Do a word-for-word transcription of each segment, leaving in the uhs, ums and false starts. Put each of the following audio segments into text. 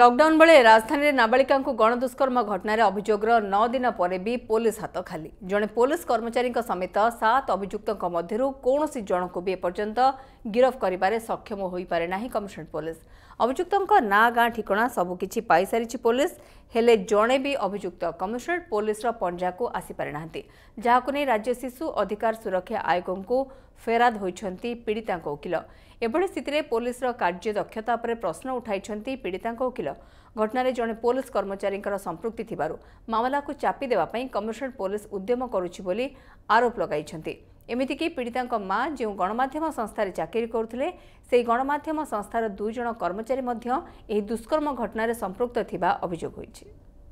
Lockdown बेले राजधानी में नाबालिका गणदुष्कर्म घटना अभियोगर नौ दिन पर भी पुलिस हाथ खाली। जड़े पुलिस कर्मचारी समेत सात अभियुक्तों मध्य कौन जन को भी एपर्यंत गिरफ कर सक्षम हो पारे ना कमिशनरेट पुलिस। अभियुक्तों ना गाँ ठिकणा सबकि पाई सारी पुलिस हेले जड़े भी अभियुक्त कमिशनरेट पुलिस पंजा को आसीपारे ना जहां नहीं राज्य शिशु अधिकार सुरक्षा आयोग को फेराद होती पीड़िता वकिल। एभली स्थित में पुलिस कार्य दक्षता पर प्रश्न उठाई पीड़िता वकिल। घटना जड़े पुलिस कर्मचारी संपृक्ति थिबारु मामला को चापी देवाई कमिशनरेट पुलिस उद्यम करुछि बोली आरोप लगाई। एमितिकी पीड़िता माँ जो गणमाध्यम संस्था चाकरी करुले से गणमाध्यम संस्थार दुई जन कर्मचारी मध्य एही दुष्कर्म घटना संपृक्त थिबा अभियोग होइछि।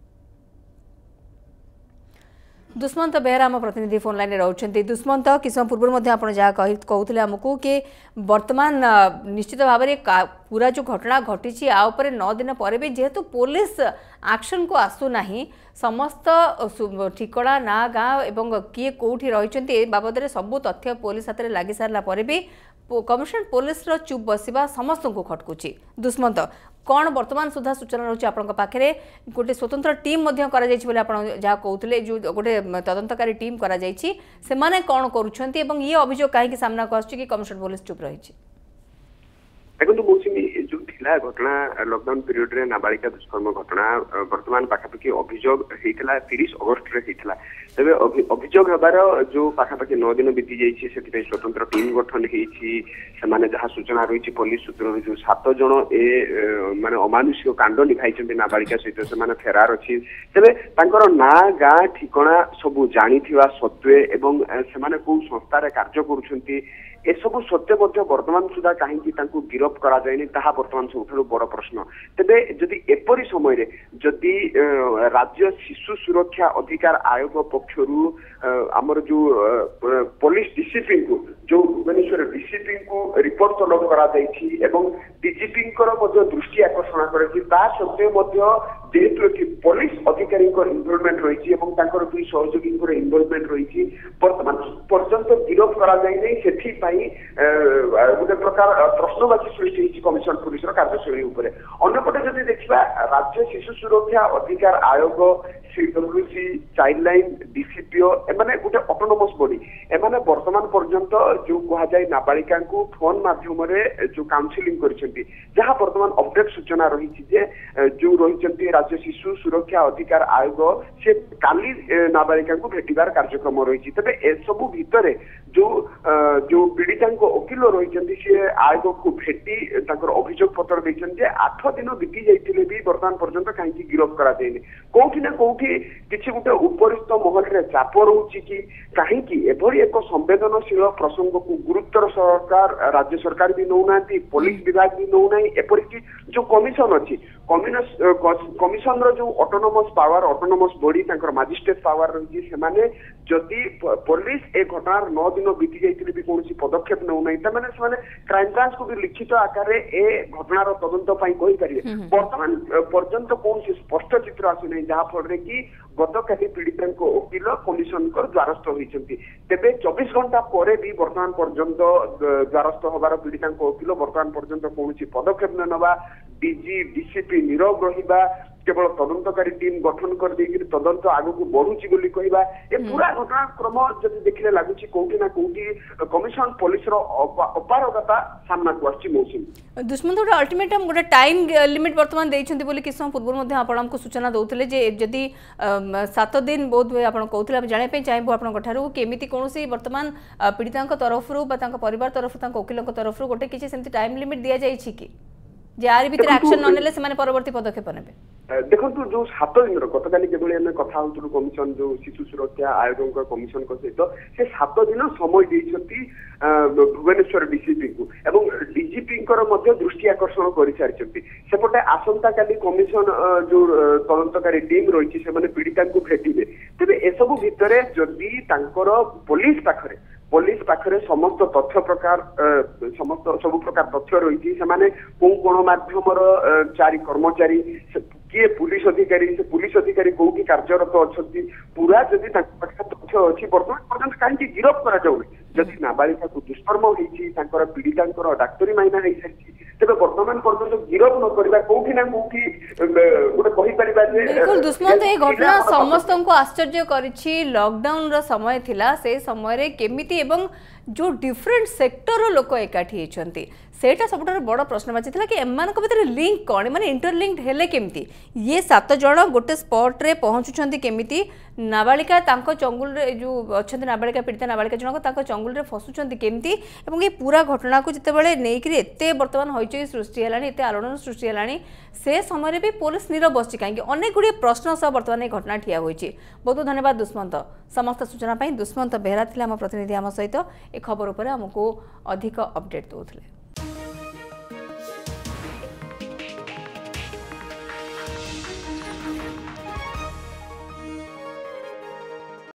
दुष्मंत बेहरा आम प्रतिनिधि फोन लाइन रोचे। दुष्मंत किस समय पूर्व जहाँ कहते आमको कि वर्तमान निश्चित भाव में पूरा जो घटना घटी आउपर नौ दिन पर भी जेहेतु पुलिस एक्शन को आसुना समस्त ठिकणा ना गाँ एवं किए कौटी रही बाबद सबू तथ्य पुलिस हाथ में लगी सारा पर भी कमिशनरेट पुलिस चुप बसवा समस्त को खटकुची। दुष्मंत कौन वर्तमान सुधा सूचना रही आपंक पाखे गोटे स्वतंत्र टीम जहाँ कहते जो गोटे तदंतकारी टीम करा कौन करुँच ये अभियोग कहीं सामना को आसुछि कि कमिशनरेट पुलिस चुप रही? देखो मौसमी जो थिला घटना लॉकडाउन पीरियड रे नाबालिका दुष्कर्म घटना वर्तमान पाखापाखि अभियोग होता तीस अगस्ट रे होता। तेरे अभियोग हबार जो पाखापाखि नौ दिन बीती जाइए से स्वतंत्र टीम गठन होने जहाँ सूचना रही पुलिस सूत्र जो सात जन ए माने अमानुषिक कांड निभाई नाबालिका सहित से फेरार अच्छी तेरे ना गाँ ठिकणा सबू जानी सत्वे एवं से कौ संस्थार कार्य करुछंती एसबू सत्य वर्तमान सुधा कहीं गिरफ करा जाए ताहा वर्तमान सब बड़ प्रश्न। तेबे जदि एपरी समय जदि राज्य शिशु सुरक्षा अधिकार आयोग पक्षरु आमर जो पुलिस डीसीपी को जो भुवनेश्वर डीसीपी को रिपोर्ट तलब करा जाइछि एवं डीजीपी दृष्टि आकर्षण कर जेहेतु पुलिस अधिकारी इनवॉल्वमेंट रही दुई सहयोगी इनवॉल्वमेंट रही वर्तमान पर्यंत गिरफ करा जाए से गोटे प्रकार प्रश्नवाची सृष्टि कमिशन पुलिस कार्यशैली अंपटे जब देखा राज्य शिशु सुरक्षा अधिकार आयोग सीडब्ल्यूसी चाइल्ड लाइन डीसीपीओ एमाने गोटे ऑटोनोमस बॉडी एमाने वर्तमान पर्यंत जो कहुए नाबालिका को फोन माध्यम जो काउंसिलिंग करछंती जहां वर्तमान अपडेट सूचना रही जो रही राज्य शिशु सुरक्षा अधिकार आयोग से काली नाबालिका को भेटिबार कार्यक्रम रही। तेज एसबू भितर जो जो पीड़िता वकिल रही सी आयोग को भेटी अभियोग पत्र देते आठ दिन बीती जाते भी वर्तमान पर्यंत कहीं गिरफ करा जाए कौटी ना कौटी किसी गोटे उपरिस्थ महल में चाप रोचे कि कहीं एभली एक संवेदनशील प्रसंग को गुरुत्वर सरकार राज्य सरकार भी नौना पुलिस विभाग भी नौना एपरिक जो कमिशन अच्छी कमिशन जो autonomous power autonomous body magistrate power रही से जदि पुलिस ए घटनार नौ दिन बीती जाते भी कौन पदक्षेप नौना से क्राइम ब्रांच को भी लिखित आकार ए घटनार तदंत कहीपर वर्तमान पर्यंत कौन स्पष्ट चित्र आसुना जहाँफल कि गतकाली पीड़िता वकिल कमिशन द्वारस्थ होती तेरे चौबीस घंटा पर भी वर्तमान पर्यंत द्वारस्थ हबार पीड़िता वकिल वर्तमान पर्यंत कौन पदक्षेप नवा डीजी डीसीपी नीरव रहा केवल तदंतकारी टीम गठन कर तदंत आग को बढ़ुची बोली कहबा ए पूरा घटनाक्रम जब देखने लगुच कौटी ना कौटी कमिशन पुलिस अपारगता सामना को आछि। मौसम दुष्मंत गोटे अल्टीमेटम गोटे टाइम लिमिट वर्तमान देइछन्ती बोली किस समय पूर्व आपको सूचना दौले जदि सात दिन बहुत हुए आप कहते जानापी चाहबू आपठार केमी कौन वर्तमान पीड़िता तरफ परिवार तरफ वकिल तरफ गोटे किसी सेमती टाइम लिमिट दि जाइए कि यार भीतर एक्शन न नेले से परवर्ती पदक्षेप नेबे? देखो जो सात दिन गतकाली जब आम कथा हो कमिशन जो शिशु सुरक्षा आयोग कमिशन सहित से सात दिन समय देती भुवनेश्वर डीसीपी को एवं डीजीपी दृष्टि आकर्षण कर सारी सेपटे आसंता काली कमिशन जो तदंतकारी टीम रही से पीड़िता को भेटे तेज एसबू भितर जदि पुलिस पाखरे पुलिस पाखरे समस्त तथ्य प्रकार समस्त सब प्रकार तथ्य रही से कौ गणमाध्यम चारि कर्मचारी किए पुलिस अधिकारी से पुलिस अधिकारी कौटी कार्यरत अच्छा पूरा जदि तथ्य अच्छी वर्तमान पर्यटन कहीं गिरफ करा जाउनी जदि नाबालिका को दुष्कर्म होती पीड़िता डाक्तरी माइना हो सारी तेज बर्तमान पर्यटन गिरफ न करवा कौटी ना कौटी गोटे बिल्कुल दुष्मंत ये घटना समस्त को आश्चर्य करिछि लॉकडाउन रो समय थिला से समय रे केमिति एवं जो डिफरेंट सेक्टर लोक एकाठी होती सेटा सब बड़ प्रश्नवाची था कि एमान भितर लिंक कौन माने इंटरलिंक्ड हेले केमती ये सात जन गोटे स्पॉट रे पहुँचुंट केमिति नाबालिका तांको चंगुल रे जो अच्छा नाबालिका पीड़िता नाबालिका जनक तांको चंगुल रे फसुंट केमती एवं ये पूरा घटना को जितेबाला नहीं एत बर्तमान हईचई सृष्टि है एत आलोड़न सृष्टि है से समय भी पुलिस नीरव बस कहीं अनेक गुड़िए प्रश्न सह बर्तमान ये घटना ठिया होती बहुत बहुत धन्यवाद दुष्मंत समस्त सूचना दुष्मंत बेहरा थे आम प्रतिनिधि आम सहित ए खबर उपर आमको अधिक अपडेट दौले।